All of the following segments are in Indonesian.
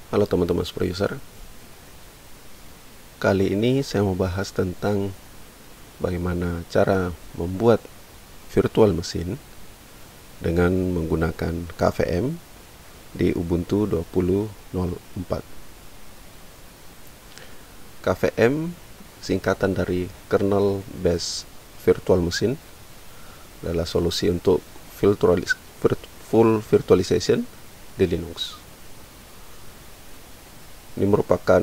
Halo teman-teman super user. Kali ini saya mau bahas tentang bagaimana cara membuat virtual machine dengan menggunakan KVM di Ubuntu 20.04. KVM singkatan dari Kernel Based Virtual Machine, adalah solusi untuk full virtualization di Linux. Ini merupakan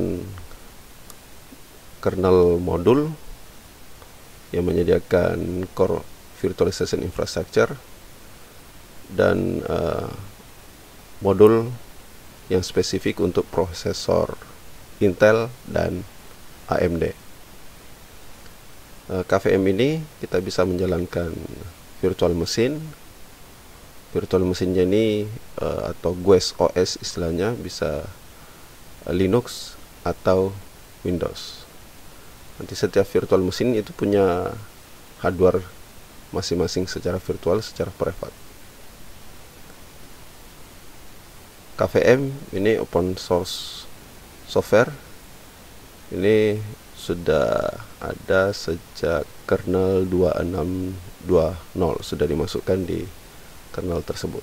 kernel modul yang menyediakan core virtualization infrastructure dan modul yang spesifik untuk prosesor Intel dan AMD. KVM ini kita bisa menjalankan virtual machine. Virtual machine-nya ini atau GUES OS istilahnya, bisa Linux atau Windows. Nanti setiap virtual machine itu punya hardware masing-masing secara virtual, secara privat. KVM ini open source software. Ini sudah ada sejak kernel 2620, sudah dimasukkan di kernel tersebut.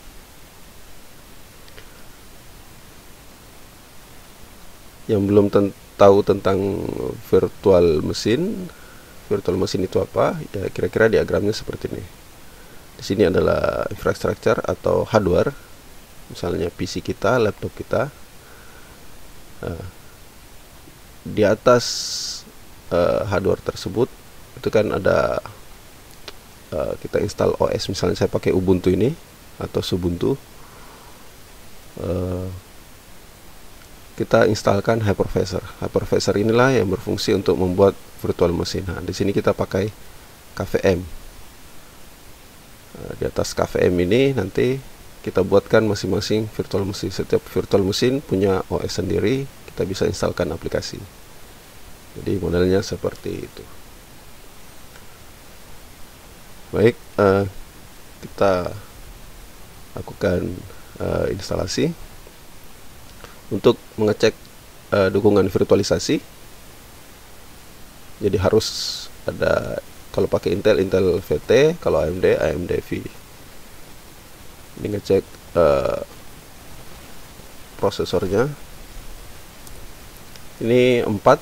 Yang belum tahu tentang virtual machine itu apa? Ya, kira-kira diagramnya seperti ini. Di sini adalah infrastructure atau hardware, misalnya PC kita, laptop kita. Di atas hardware tersebut itu kan ada kita install OS, misalnya saya pakai Ubuntu ini atau Subuntu. Kita instalkan hypervisor. Hypervisor inilah yang berfungsi untuk membuat virtual machine. Nah, di sini kita pakai KVM. Di atas KVM ini nanti kita buatkan masing-masing virtual machine. Setiap virtual machine punya OS sendiri, kita bisa instalkan aplikasi. Jadi modelnya seperti itu. Baik, kita lakukan instalasi. Untuk mengecek dukungan virtualisasi, jadi harus ada, kalau pakai Intel VT, kalau AMD V. Ini ngecek prosesornya. Ini 4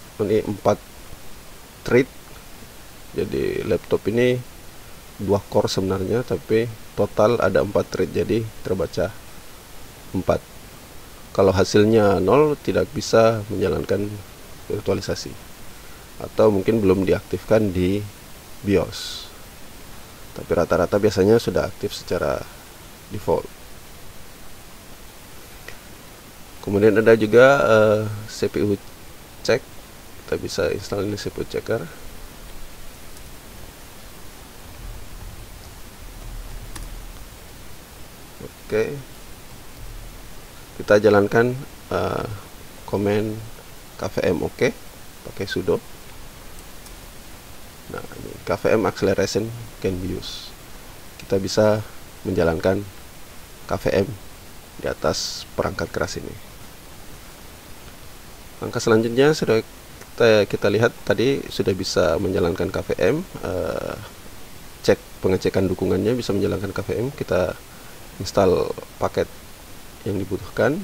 thread. Jadi laptop ini 2 core sebenarnya, tapi total ada 4 thread, jadi terbaca 4. Kalau hasilnya 0, tidak bisa menjalankan virtualisasi, atau mungkin belum diaktifkan di BIOS. Tapi rata-rata biasanya sudah aktif secara default. Kemudian ada juga CPU check. Kita bisa install ini CPU checker. Oke. Kita jalankan command KVM OK pakai sudo. Nah, ini KVM acceleration can be used. Kita bisa menjalankan KVM di atas perangkat keras ini. Langkah selanjutnya sudah kita lihat tadi, sudah bisa menjalankan KVM. Cek pengecekan dukungannya, bisa menjalankan KVM. Kita install paket yang dibutuhkan.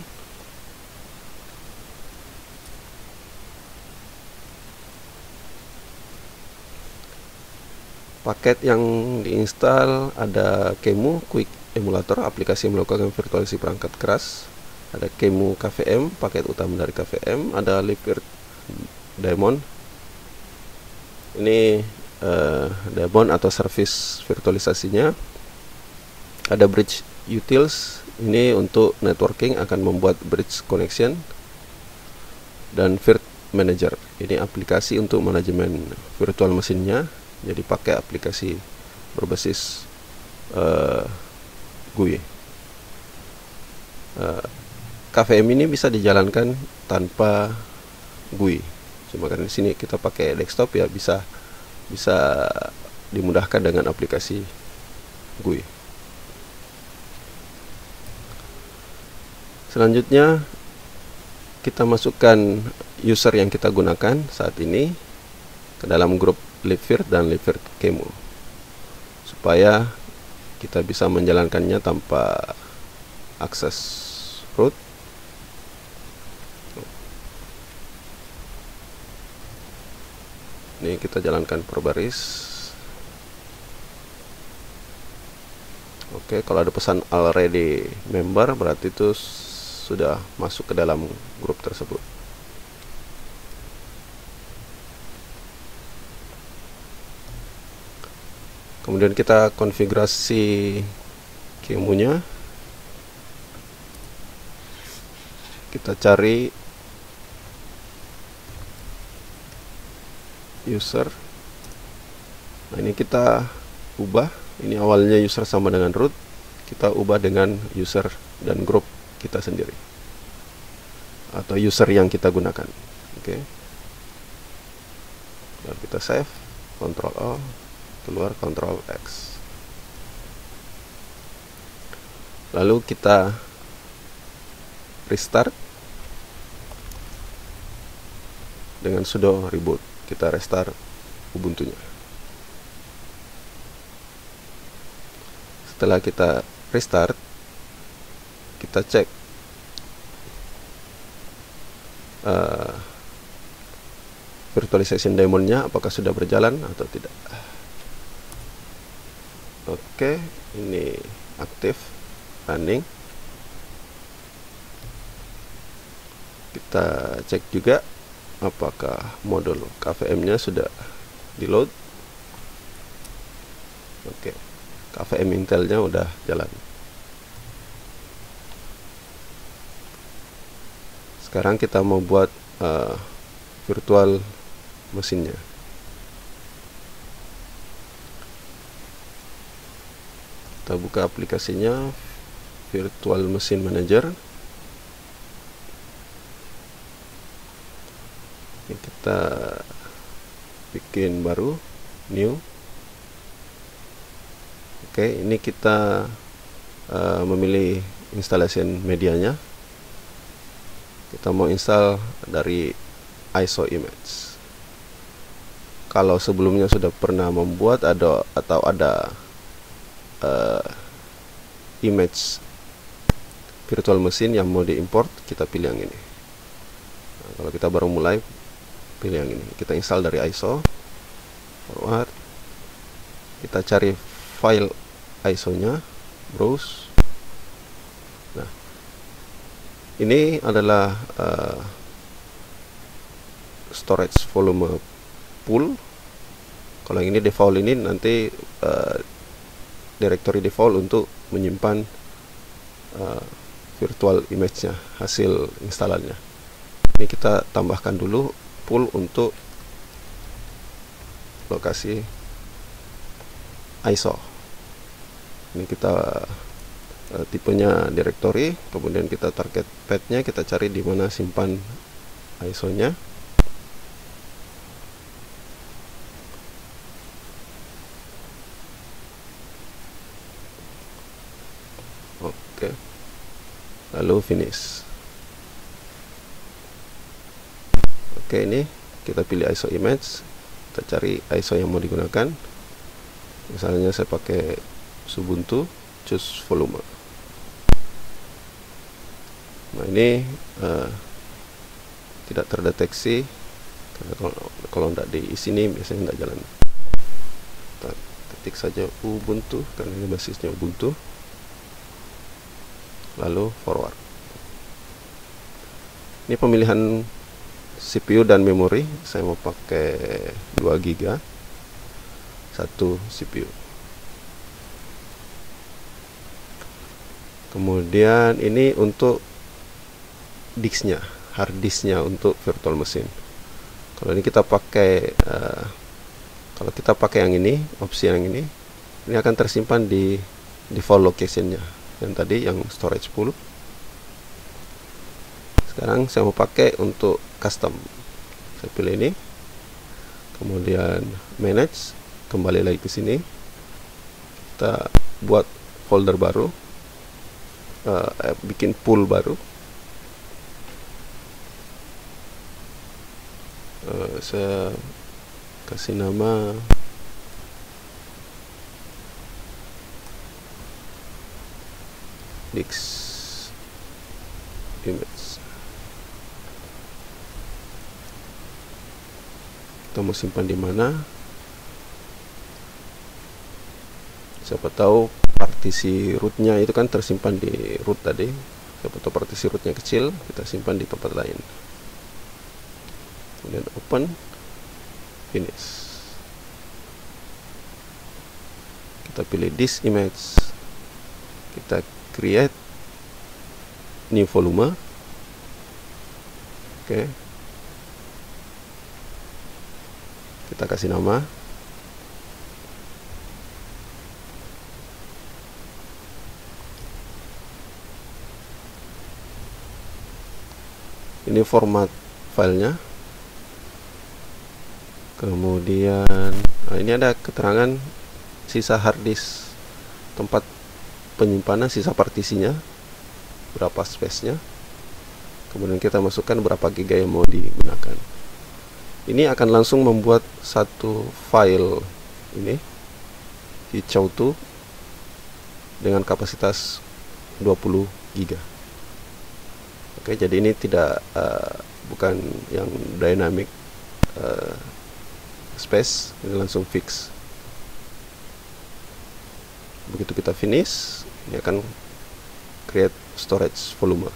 Paket yang diinstal ada QEMU Quick Emulator, aplikasi yang melakukan virtualisasi perangkat keras. Ada QEMU KVM, paket utama dari KVM. Ada Daemon. Ini Daemon atau service virtualisasinya. Ada Bridge Utils, ini untuk networking, akan membuat bridge connection. Dan Virt Manager, ini aplikasi untuk manajemen virtual machine-nya. Jadi pakai aplikasi berbasis GUI. KVM ini bisa dijalankan tanpa GUI. Cuma kan di sini kita pakai desktop, ya bisa dimudahkan dengan aplikasi GUI. Selanjutnya kita masukkan user yang kita gunakan saat ini ke dalam grup libvirt dan libvirt QEMU supaya kita bisa menjalankannya tanpa akses root. Ini kita jalankan per baris. Oke, kalau ada pesan already member berarti itu sudah masuk ke dalam grup tersebut. Kemudian kita konfigurasi QEMU-nya. Kita cari user. Nah, ini kita ubah. Ini awalnya user sama dengan root, kita ubah dengan user dan grup kita sendiri atau user yang kita gunakan. Oke. Dan kita save, Ctrl O, keluar Ctrl X. Lalu kita restart dengan sudo reboot. Kita restart Ubuntu-nya. Setelah kita restart, kita cek virtualization daemon-nya apakah sudah berjalan atau tidak. Oke, ini aktif, running. Kita cek juga apakah modul KVM-nya sudah di load. Oke, KVM Intel-nya udah jalan. Sekarang kita mau buat virtual mesinnya. Kita buka aplikasinya, Virtual Machine Manager. Ini kita bikin baru, new. Oke, ini kita memilih installation medianya. Kita mau install dari ISO image. Kalau sebelumnya sudah pernah membuat atau ada image virtual machine yang mau diimport, kita pilih yang ini. Nah, kalau kita baru mulai, pilih yang ini. Kita install dari ISO, forward. Kita cari file ISO-nya, browse. Nah, ini adalah storage volume pool. Kalau yang ini default, ini nanti directory default untuk menyimpan virtual image-nya, hasil instalannya. Ini kita tambahkan dulu pool untuk lokasi ISO. Ini kita tipenya directory, kemudian kita target path-nya, kita cari di mana simpan ISO-nya. Oke. Lalu finish. Oke, ini kita pilih ISO image, kita cari ISO yang mau digunakan. Misalnya saya pakai Ubuntu, choose volume. Nah, ini tidak terdeteksi karena kalau tidak di sini biasanya tidak jalan. Kita ketik saja Ubuntu karena ini basisnya Ubuntu, lalu forward. Ini pemilihan CPU dan memori. Saya mau pakai 2 GB, 1 CPU. Kemudian ini untuk disknya, hard disknya untuk virtual machine. Kalau ini kita pakai kalau kita pakai yang ini, opsi yang ini akan tersimpan di default locationnya yang tadi, yang storage pool. Sekarang saya mau pakai untuk custom. Saya pilih ini, kemudian manage, kembali lagi ke sini, kita buat folder baru, bikin pool baru. Saya kasih nama Dix image. Kita mau simpan di mana? Siapa tahu partisi rootnya itu kan tersimpan di root tadi. Siapa tahu partisi rootnya kecil, kita simpan di tempat lain. Kemudian open, finish. Kita pilih this image, kita create new volume. Oke, kita kasih nama. Ini format filenya. Kemudian ini ada keterangan sisa hard disk, tempat penyimpanan, sisa partisinya, berapa space-nya. Kemudian kita masukkan berapa giga yang mau digunakan. Ini akan langsung membuat satu file ini hijau tuh dengan kapasitas 20 giga. Oke, jadi ini tidak bukan yang dynamic space, ini langsung fix. Begitu kita finish, ini akan create storage volume.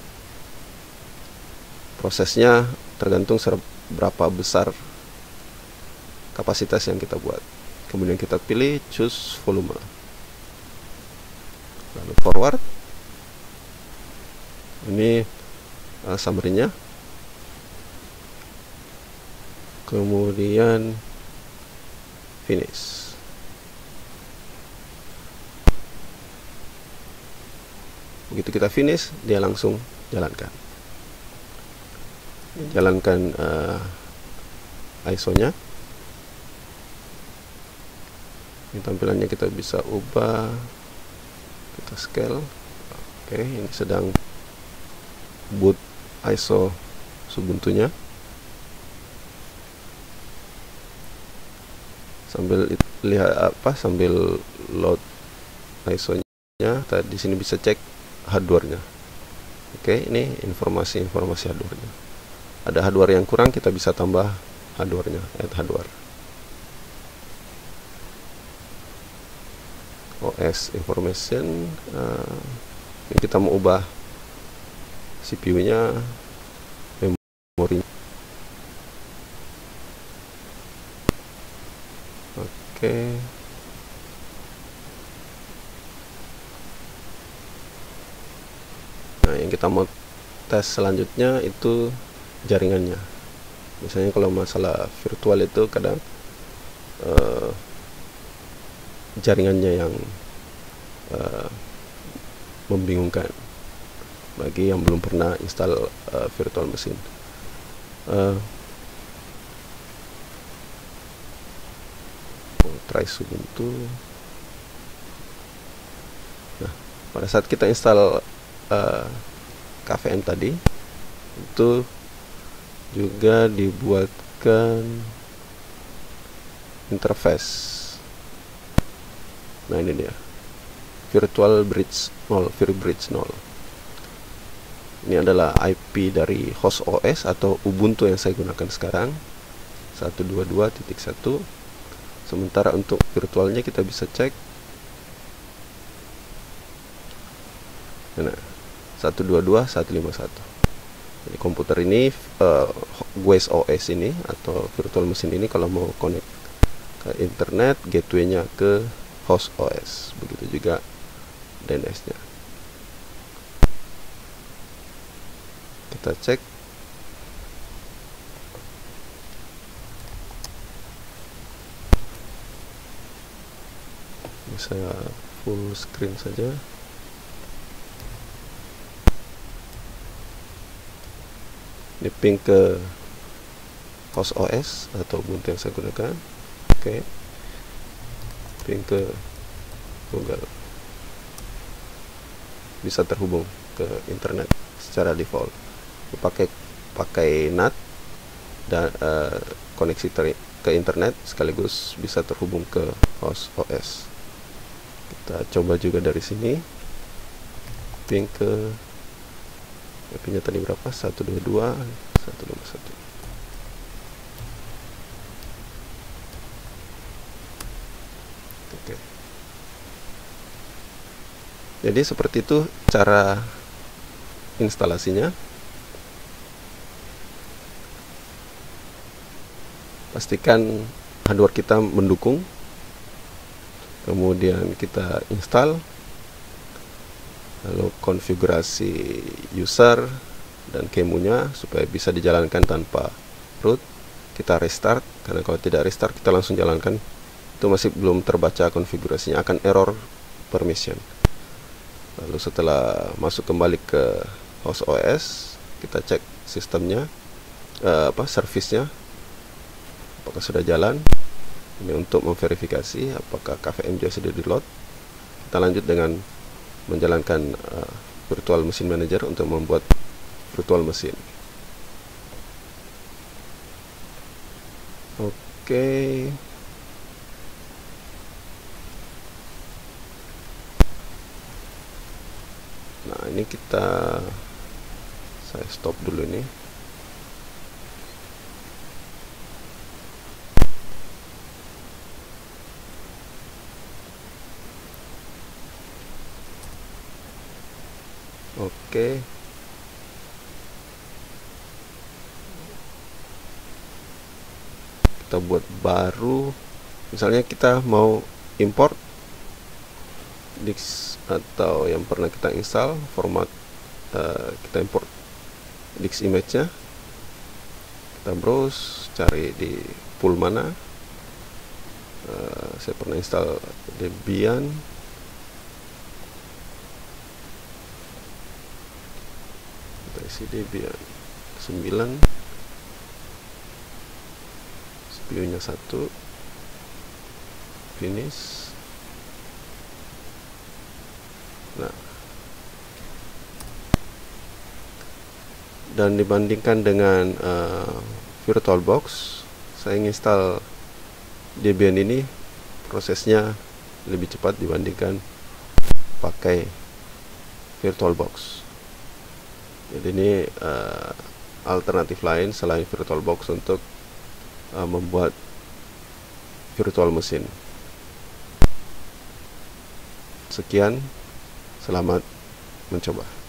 Prosesnya tergantung seberapa besar kapasitas yang kita buat. Kemudian kita pilih choose volume, lalu forward. Ini summary-nya. Kemudian finish. Begitu kita finish, dia langsung jalankan. Jalankan ISO-nya. Ini tampilannya kita bisa ubah, kita scale. Oke, ini sedang boot ISO Ubuntu-nya. Sambil lihat sambil load ISO-nya, di sini bisa cek hardware-nya. Oke, ini informasi hardware-nya. Ada hardware yang kurang, kita bisa tambah hardware-nya, add hardware. OS information, ini kita mau ubah CPU-nya, memori. Oke. Nah, yang kita mau tes selanjutnya itu jaringannya. Misalnya kalau masalah virtual itu kadang jaringannya yang membingungkan bagi yang belum pernah install virtual machine. Try Ubuntu. Nah, pada saat kita install KVM tadi, itu juga dibuatkan interface. Nah, ini dia, Virtual Bridge 0, VirBridge 0. Ini adalah IP dari host OS atau Ubuntu yang saya gunakan sekarang, 122.1. Sementara untuk virtualnya kita bisa cek, nah, 122.151. Jadi komputer ini, Guest OS ini atau virtual machine ini kalau mau connect ke internet, gateway-nya ke host OS. Begitu juga DNS-nya. Kita cek. Saya full screen saja. Ini ping ke host OS atau Ubuntu yang saya gunakan. Oke. Ping ke Google. Bisa terhubung ke internet secara default. Pakai NAT. dan koneksi ke internet sekaligus bisa terhubung ke host OS. Kita coba juga dari sini, ping ke IP-nya tadi berapa? 122.151. Oke. Jadi seperti itu cara instalasinya. Pastikan hardware kita mendukung, kemudian kita install, lalu konfigurasi user dan kemunya supaya bisa dijalankan tanpa root. Kita restart, karena kalau tidak restart kita langsung jalankan itu masih belum terbaca konfigurasinya, akan error permission. Lalu setelah masuk kembali ke host OS, kita cek sistemnya, servisnya apakah sudah jalan. Ini untuk memverifikasi apakah KVM sudah di load. Kita lanjut dengan menjalankan virtual machine manager untuk membuat virtual machine. Oke. Nah, ini saya stop dulu ini. Oke. Kita buat baru. Misalnya kita mau import disk atau yang pernah kita install, format kita import disk image-nya. Kita browse, cari di pool mana. Saya pernah install Debian. Kita isi Debian 9, CPU-nya 1, finish. Nah, dan dibandingkan dengan VirtualBox, saya install Debian ini prosesnya lebih cepat dibandingkan pakai VirtualBox. Jadi ini alternatif lain selain VirtualBox untuk membuat virtual machine. Sekian, selamat mencoba.